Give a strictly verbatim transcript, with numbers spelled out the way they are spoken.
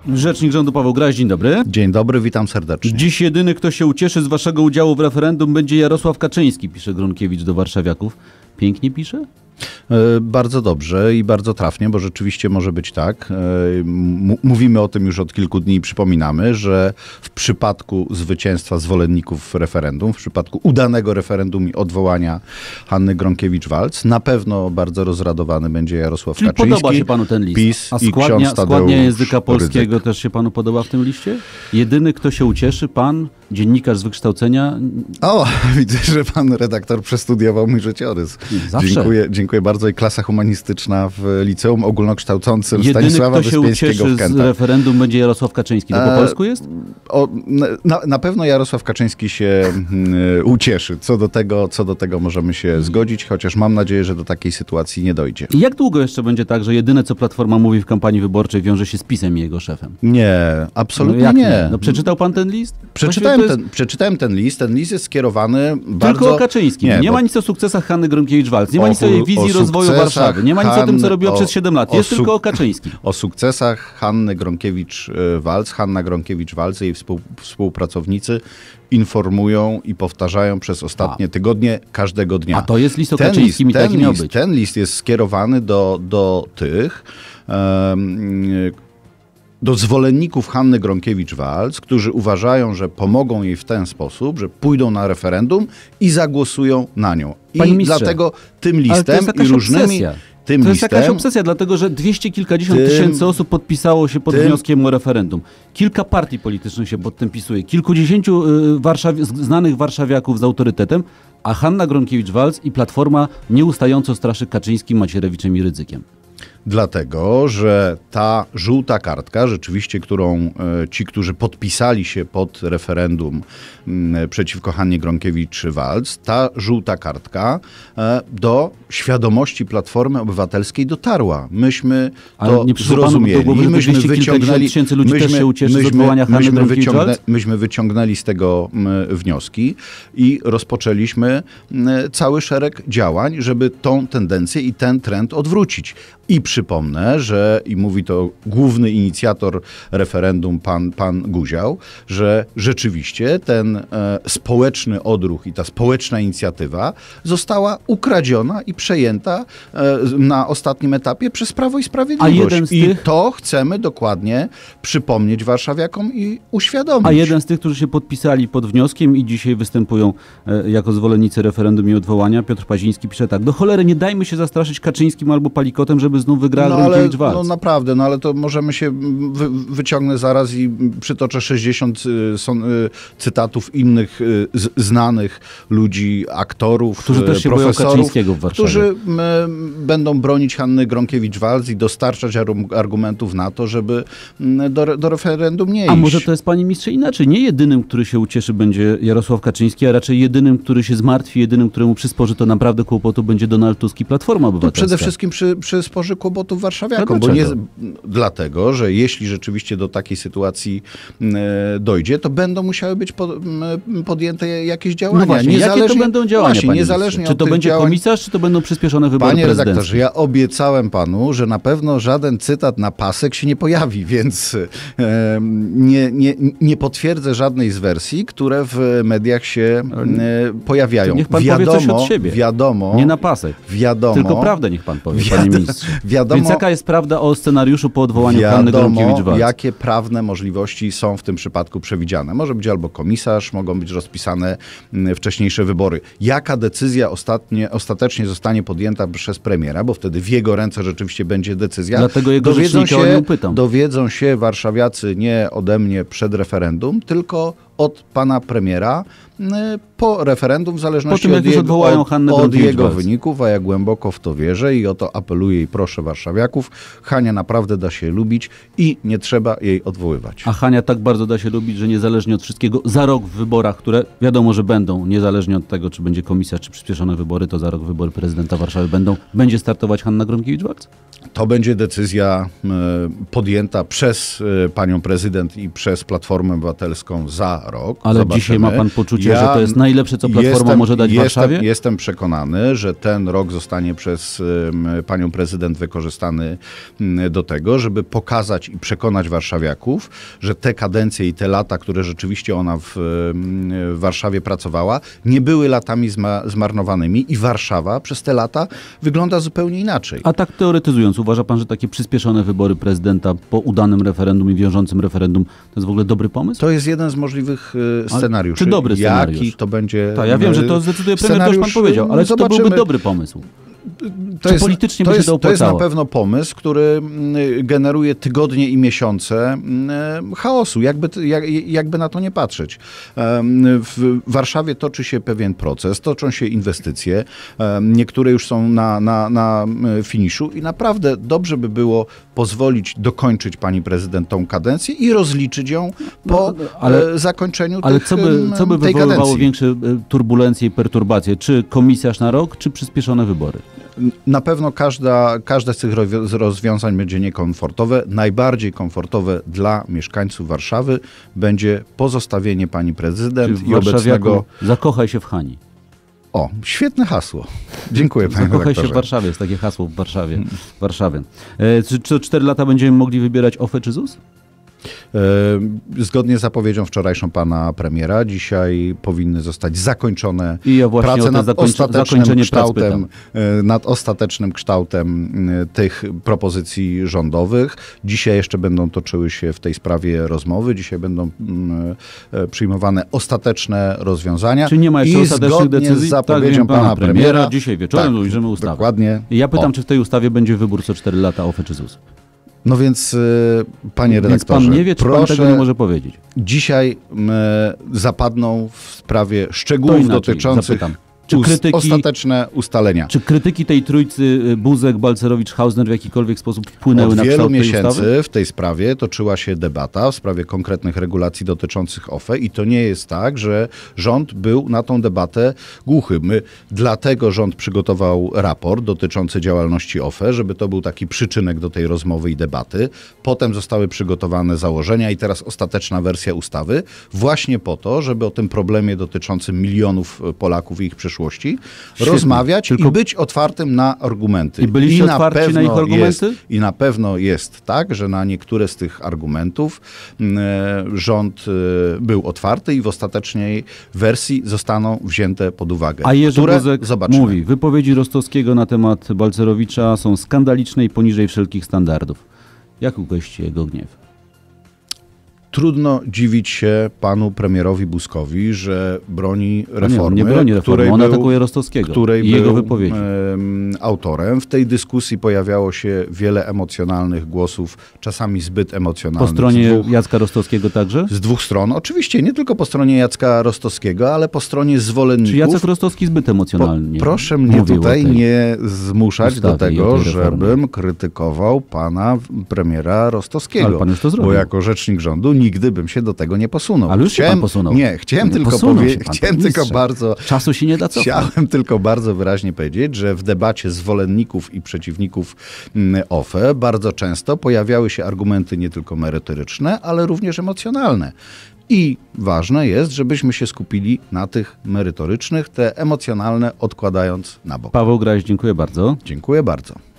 Rzecznik rządu Paweł Graś, dzień dobry. Dzień dobry, witam serdecznie. Dziś jedyny, kto się ucieszy z waszego udziału w referendum, będzie Jarosław Kaczyński, pisze Gronkiewicz do warszawiaków. Pięknie pisze? E, bardzo dobrze i bardzo trafnie, bo rzeczywiście może być tak. E, m- mówimy o tym już od kilku dni i przypominamy, że w przypadku zwycięstwa zwolenników referendum, w przypadku udanego referendum i odwołania Hanny Gronkiewicz-Waltz, na pewno bardzo rozradowany będzie Jarosław Czyli Kaczyński. podoba się panu ten list. PiS A i składnia, ksiądz składnia Tadeusz języka polskiego Rydzyk. też się panu podoba w tym liście? Jedyny, kto się ucieszy, pan, dziennikarz z wykształcenia. O, widzę, że pan redaktor przestudiował mój życiorys. Zawsze. Dziękuję, dziękuję bardzo. I klasa humanistyczna w liceum ogólnokształcącym Jedyny, Stanisława kto się Wyspiańskiego ucieszy w z Kętach. referendum, będzie Jarosław Kaczyński. To po E, polsku jest? O, na, na pewno Jarosław Kaczyński się y, ucieszy. Co do, tego, co do tego możemy się zgodzić, chociaż mam nadzieję, że do takiej sytuacji nie dojdzie. I jak długo jeszcze będzie tak, że jedyne, co Platforma mówi w kampanii wyborczej, wiąże się z PiS-em i jego szefem? Nie, absolutnie no jak nie. No przeczytał pan ten list? Przeczytałem, Właściwie to ten, przeczytałem ten list. Ten list jest skierowany jest bardzo... tylko o Kaczyńskim. Nie, nie bo- ma nic o sukcesach Hanny Gronkiewicz-Waltz. Nie ma O nic o jej chu- wizji o rozwoju sukcesach Warszawy. Nie ma nic o tym, co Hanny- robiła o- przez siedem lat. o Jest suk- tylko o Kaczyńskim. O sukcesach Hanny Gronkiewicz-Waltz, Hanna Gronkiewicz-Waltz i jej współ, współpracownicy informują i powtarzają przez ostatnie tygodnie każdego dnia. A to jest list o Ten Kaczyńskim list, i taki ten miał list, być. ten list jest skierowany do, do tych, em, do zwolenników Hanny Gronkiewicz-Waltz, którzy uważają, że pomogą jej w ten sposób, że pójdą na referendum i zagłosują na nią. I Panie ministrze, dlatego tym Ale to listem jest jakaś i różnymi... obsesja. Tym To jest listem, jakaś obsesja, dlatego że dwieście kilkadziesiąt tym- tysięcy osób podpisało się pod tym- wnioskiem o referendum. Kilka partii politycznych się pod tym pisuje. Kilkudziesięciu y, warszawi- z- znanych warszawiaków z autorytetem, a Hanna Gronkiewicz-Waltz i Platforma nieustająco straszy Kaczyńskim, Macierewiczem i Rydzykiem. Dlatego, że ta żółta kartka, rzeczywiście, którą e, ci, którzy podpisali się pod referendum m, przeciwko Hannie Gronkiewicz-Waltz, ta żółta kartka e, do świadomości Platformy Obywatelskiej dotarła. Myśmy Ale to nie przyszło panu do zrozumieli. głowy, że myśmy dwieście kilkadziesiąt wyciągnęli, tysięcy ludzi też się ucieszy z myśmy- odwołania Hanny myśmy, Gronkiewicz-Waltz? wyciągnę, myśmy wyciągnęli z tego m, wnioski i rozpoczęliśmy m, cały szereg działań, żeby tą tendencję i ten trend odwrócić. I przypomnę, że, i mówi to główny inicjator referendum, pan, pan Guział, że rzeczywiście ten e, społeczny odruch i ta społeczna inicjatywa została ukradziona i przejęta e, na ostatnim etapie przez Prawo i Sprawiedliwość. A jeden z I tych- to chcemy dokładnie przypomnieć warszawiakom i uświadomić. A jeden z tych, którzy się podpisali pod wnioskiem i dzisiaj występują e, jako zwolennicy referendum i odwołania, Piotr Paziński pisze tak: do cholery nie dajmy się zastraszyć Kaczyńskim albo Palikotem, żeby znów wygrała No ale, Gronkiewicz-Waltz. no naprawdę, no ale to możemy się, wy, wyciągnę zaraz i przytoczę sześćdziesiąt y, są, y, cytatów innych y, z, znanych ludzi, aktorów, Którzy też y, się boją profesorów, Kaczyńskiego w Warszawie. którzy y, będą bronić Hanny Gronkiewicz-Waltz i dostarczać argu- argumentów na to, żeby y, do, do referendum nie A iść. może to jest, panie ministrze, inaczej? Nie jedynym, który się ucieszy, będzie Jarosław Kaczyński, a raczej jedynym, który się zmartwi, jedynym, któremu przysporzy to naprawdę kłopotu, będzie Donald Tusk i Platforma To Obywatelska. przede wszystkim przy, przysporzy kłopotów warszawiakom, A bo nie, dlaczego? dlatego, że jeśli rzeczywiście do takiej sytuacji e, dojdzie, to będą musiały być pod, m, podjęte jakieś działania. No właśnie, jakie to Niezależnie- będą działania, właśnie, panie niezależnie ministrze? Czy od to tych będzie działań, komisarz, czy to będą przyspieszone wybory Panie prezydenckie? redaktorze, ja obiecałem panu, że na pewno żaden cytat na pasek się nie pojawi, więc e, nie, nie, nie potwierdzę żadnej z wersji, które w mediach się e, pojawiają. To niech pan wiadomo, powie coś od siebie. Wiadomo, Nie na pasek. wiadomo, Tylko prawdę niech pan powie, panie Wiado- ministrze. wiadomo- Więc jaka jest prawda o scenariuszu po odwołaniu Hanny Wiadomo, Gronkiewicz-Waltz? jakie prawne możliwości są w tym przypadku przewidziane. Może być albo komisarz, mogą być rozpisane mm, wcześniejsze wybory. Jaka decyzja ostatnie, ostatecznie zostanie podjęta przez premiera, bo wtedy w jego ręce rzeczywiście będzie decyzja. Dlatego jego dowiedzą rzecznika o się, nią pytam. dowiedzą się warszawiacy nie ode mnie przed referendum, tylko od pana premiera y, po referendum, w zależności Po tym, jak od, już jego, odwołają od, Hannę od jego Gronkiewicz-Waltz. wyników, a ja głęboko w to wierzę i o to apeluję i proszę warszawiaków. Hania naprawdę da się lubić i nie trzeba jej odwoływać. A Hania tak bardzo da się lubić, że niezależnie od wszystkiego, za rok w wyborach, które wiadomo, że będą, niezależnie od tego, czy będzie komisarz, czy przyspieszone wybory, to za rok wybory prezydenta Warszawy będą, będzie startować Hanna Gronkiewicz-Waltz? To będzie decyzja podjęta przez panią prezydent i przez Platformę Obywatelską za rok. Ale Zobaczymy. dzisiaj ma pan poczucie, ja że to jest najlepsze, co Platforma jestem, może dać jestem, Warszawie? Jestem przekonany, że ten rok zostanie przez panią prezydent wykorzystany do tego, żeby pokazać i przekonać warszawiaków, że te kadencje i te lata, które rzeczywiście ona w, w Warszawie pracowała, nie były latami zma, zmarnowanymi i Warszawa przez te lata wygląda zupełnie inaczej. A tak teoretyzując, uważa pan, że takie przyspieszone wybory prezydenta po udanym referendum i wiążącym referendum to jest w ogóle dobry pomysł? To jest jeden z możliwych y, scenariuszy. Czy dobry scenariusz? Jaki to będzie... Tak, ja wiem, że to zdecyduje premier, to już pan powiedział, ale czy to byłby dobry pomysł? To czy jest, politycznie to by się jest, to to jest opłacało? na pewno pomysł, który generuje tygodnie i miesiące chaosu, jakby, jak, jakby na to nie patrzeć. W Warszawie toczy się pewien proces, toczą się inwestycje, niektóre już są na, na, na finiszu i naprawdę dobrze by było pozwolić dokończyć pani prezydent tą kadencję i rozliczyć ją po no, ale, zakończeniu ale tych, co by, co by tej wywoływało kadencji. większe turbulencje i perturbacje? Czy komisarz na rok, czy przyspieszone wybory? Na pewno każda, każde z tych rozwiązań będzie niekomfortowe. Najbardziej komfortowe dla mieszkańców Warszawy będzie pozostawienie pani prezydent Czyli i obecnego... Zakochaj się w Hani. O, świetne hasło. Dziękuję panie Zakochaj redaktorze. się w Warszawie, jest takie hasło w Warszawie. W Warszawie. E, czy co cztery lata będziemy mogli wybierać O F E czy Z U S? Zgodnie z zapowiedzią wczorajszą pana premiera, dzisiaj powinny zostać zakończone I ja właśnie prace o nad zakończe, ostatecznym kształtem, prac nad ostatecznym kształtem tych propozycji rządowych. Dzisiaj jeszcze będą toczyły się w tej sprawie rozmowy, dzisiaj będą przyjmowane ostateczne rozwiązania. Czy nie ma jeszcze I ostatecznych decyzji? Z zapowiedzią tak, pana premiera, premiera dzisiaj wieczorem tak, ujrzymy ustawę. Dokładnie. I ja pytam, o. czy w tej ustawie będzie wybór co cztery lata O F E czy Z U S? No więc, panie redaktorze, więc pan nie wie, czy proszę, pan tego nie może powiedzieć. Dzisiaj e, zapadną w sprawie szczegółów inaczej, dotyczących zapytam. Czy krytyki, ostateczne ustalenia. Czy krytyki tej trójcy Buzek, Balcerowicz, Hausner w jakikolwiek sposób wpłynęły Od na kształt tej ustawy? Od wielu miesięcy w tej sprawie toczyła się debata w sprawie konkretnych regulacji dotyczących O F E i to nie jest tak, że rząd był na tą debatę głuchy. My, dlatego rząd przygotował raport dotyczący działalności O F E, żeby to był taki przyczynek do tej rozmowy i debaty. Potem zostały przygotowane założenia i teraz ostateczna wersja ustawy właśnie po to, żeby o tym problemie dotyczącym milionów Polaków i ich przyszłości Świetnie. rozmawiać Tylko... i być otwartym na argumenty. I byliście I na otwarci pewno na ich argumenty? Jest, I na pewno jest tak, że na niektóre z tych argumentów e, rząd e, był otwarty i w ostatecznej wersji zostaną wzięte pod uwagę. A Jerzy które Buzek zobaczymy. mówi, wypowiedzi Rostowskiego na temat Balcerowicza są skandaliczne i poniżej wszelkich standardów. Jak ugości jego gniew? Trudno dziwić się panu premierowi Buzkowi, że broni reformy, nie, nie broni reformy, on był, atakuje Rostowskiego której i był, jego wypowiedzi. Um, autorem. W tej dyskusji pojawiało się wiele emocjonalnych głosów, czasami zbyt emocjonalnych. Po stronie dwóch, Jacka Rostowskiego także? Z dwóch stron. Oczywiście, nie tylko po stronie Jacka Rostowskiego, ale po stronie zwolenników. Czy Jacek Rostowski zbyt emocjonalnie po, Proszę mnie tutaj nie zmuszać do tego, żebym krytykował pana premiera Rostowskiego. Ale pan już to zrobił. Bo jako rzecznik rządu nigdy bym się do tego nie posunął. Ale już chciałem, się pan posunął. Nie, chciałem nie tylko powiedzieć, chciałem tylko bardzo... Czasu się nie da cofać. Chciałem tylko bardzo wyraźnie powiedzieć, że w debacie zwolenników i przeciwników O F E bardzo często pojawiały się argumenty nie tylko merytoryczne, ale również emocjonalne. I ważne jest, żebyśmy się skupili na tych merytorycznych, te emocjonalne odkładając na bok. Paweł Graś, dziękuję bardzo. Dziękuję bardzo.